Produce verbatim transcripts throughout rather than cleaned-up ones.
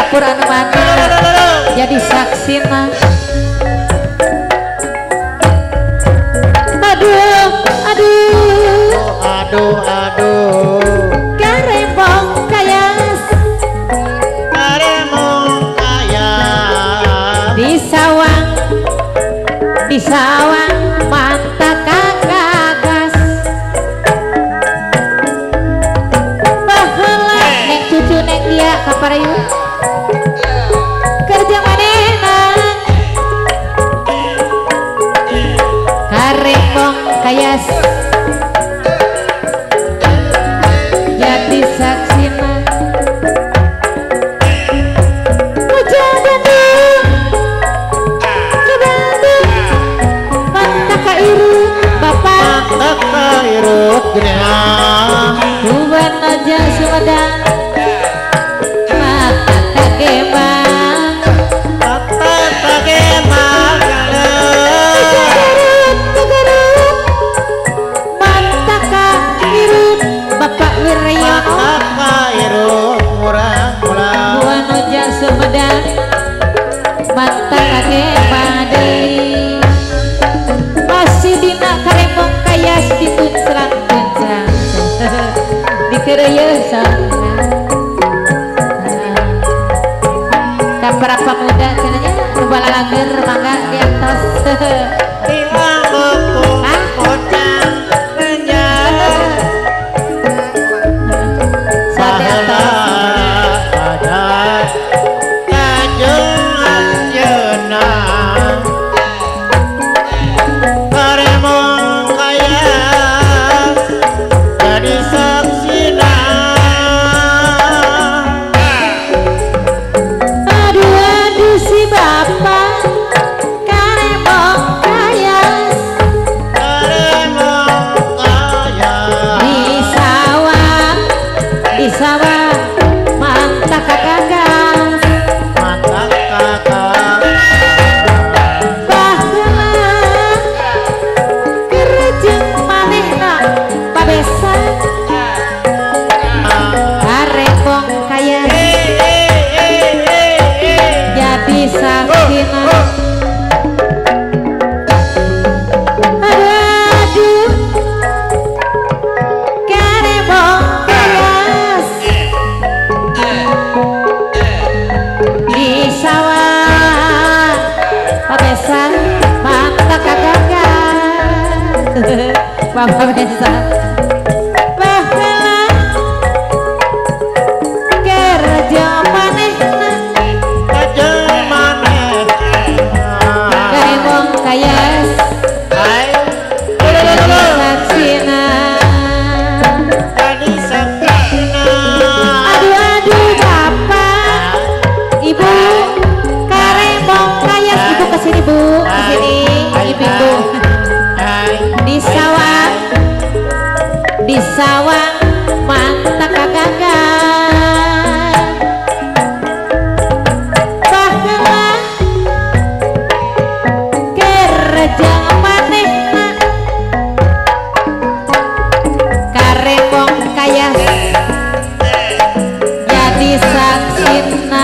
dapur anu mana jadi saksina. Aduh, aduh, aduh, aduh. Karembong kayas, Karembong kayas. Di sawang, di sawang manta kagagas. Baheula neng cucu neng dia kaparayu. Kerja manehna karembong kayas jadi saksina. Uja Bandung ke Bandung manta kairut bapak Mantap kairut geneang. Tuban aja Sumedang mata kagemang Mata kagemang. Kagarut, kagarut manta kairut bapak Wiryono Mata kairut murah-murah. Tuban aja Sumedang mata kagemang deui. Masih dina karembong kayas dituncrang-tuncrang dikeureuyeun sauna. Kapara pamuda cenanya nu balalager mangga diantos. Hilang buku Hah? kocang menjauh. Sadetos. Ada kajungan jenang. Karembong kayas jadi saksina. Aduh aduh si bapak karembong kayas Karembong kayas. di sawah di sawah manta kagagas. Mata kakak. Baheula kerejeng manehna pabesan karembong kayas jadi saksina. Aduh aduh karembong kayas di sawah pabesan manta kagagas. Bapak besan baheula kerja manehna Kajeng maneh. karembong kayas Hai. jadi saksina. Jadi saksina. Aduh aduh bapak ibu karembong kayas ibu kesini bu kesini ibu ibu Hai. di sawah di sawah manta kagagas. Baheula kerja manehna karembong kayas jadi saksina.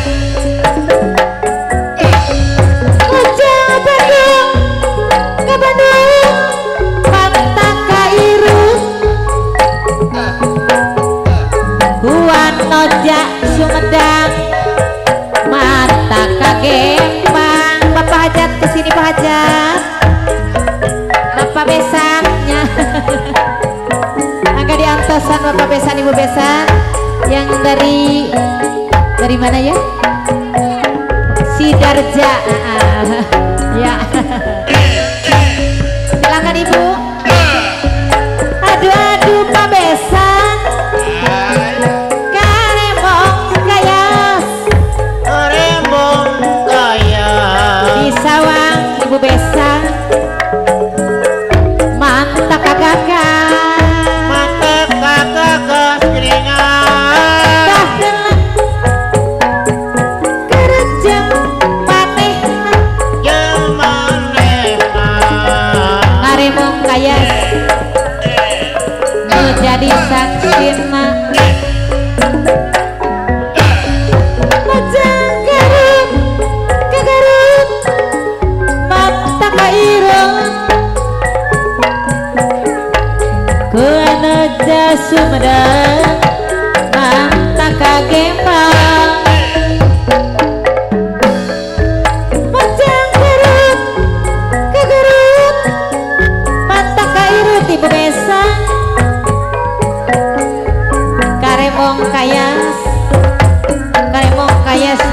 Uja Bandung ke Bandung manta kairut Huan Noja Sumedang mata kagembang. Bapak hajat kesini Pak hajat Bapak besannya angga diantosan Bapak besan Ibu besan yang dari dari mana ya Sidarja. Ah, ya silakan Ibu. Aduh aduh Pak besan karembong kayas Karembong kayas. di sawang Ibu besan manta kagagas. Mata kagagas keringat. Baheula kerja manehna Jelma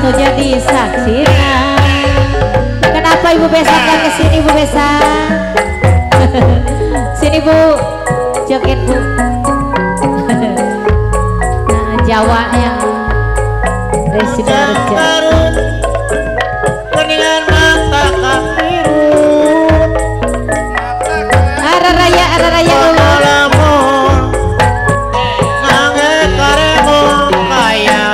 nu jadi saksina. Kenapa Ibu Besan gak kesini Ibu Besan? Sini Bu, joget Bu. Nah, Jawa yang dari Sidoarjo. Kuningan mata kakiru Ara raya, ara raya ulun. lamun nange karemu kaya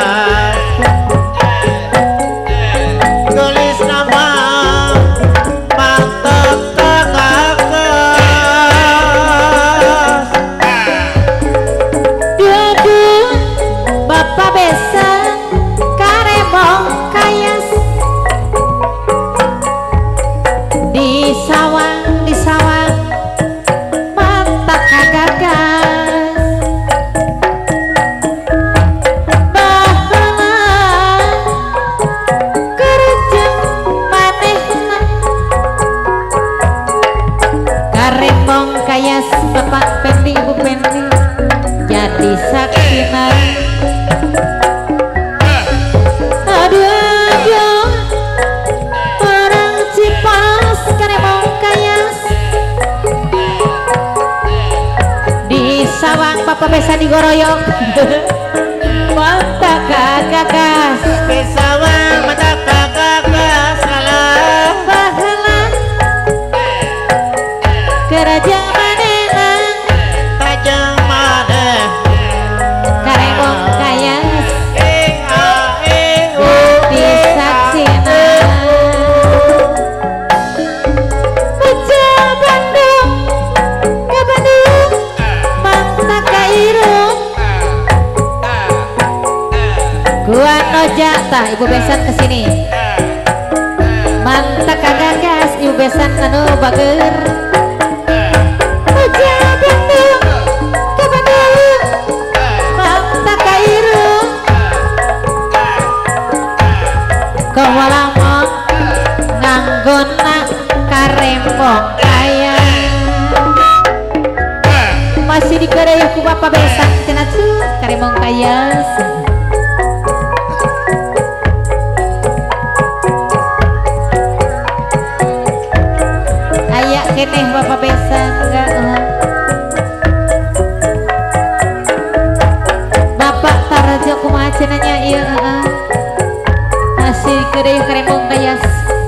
tulis nama mata kakakas Duduh, Bapak Besan karemong kayas. Di sawang, di sawang mata kagagas. Bahala kerja manehna karemong kayas. Bapak Pendi, Ibu Pendi jadi saksina. Aduh, aduh, orang Cipanas karemong kayas. Di sawang Bapak Besan digoroyok. Mata kagagas. pesawang mata kakakas salah Bahala kerja manehna tajam maneh karemong kayas. ing a ing u Di saksina Baca Bandung ke Bandung mata kairung. Gua noja tah Ibu Besan kesini. Manta kagagas Ibu Besan anu bager. Baca Bandung ke Bandung mata kairung. Kawalamong nganggona karempong kaya. Masih dikereuyeuh ku Bapak Besan cenah tuh karemong kayas. Aya keneh Bapak Besan enggak uh. Bapak Tarajo kumaha cenanya ieu heeh. Masih dikereuyeuh karemong kayas.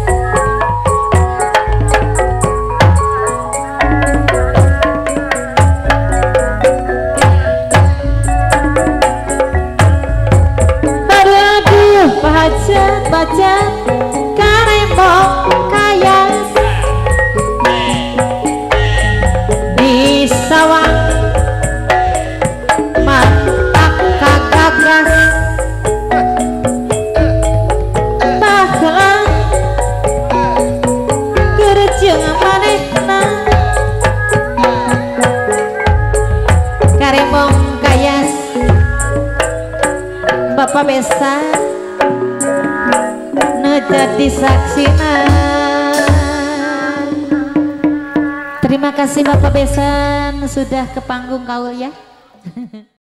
Aduh, baca baca karembong kayas. Di sawang mata kagagas. Bahala kerja manehna karembong kayas. Bapak Besan nu jadi saksina. Terima kasih Bapak Besan sudah ke panggung kaul ya.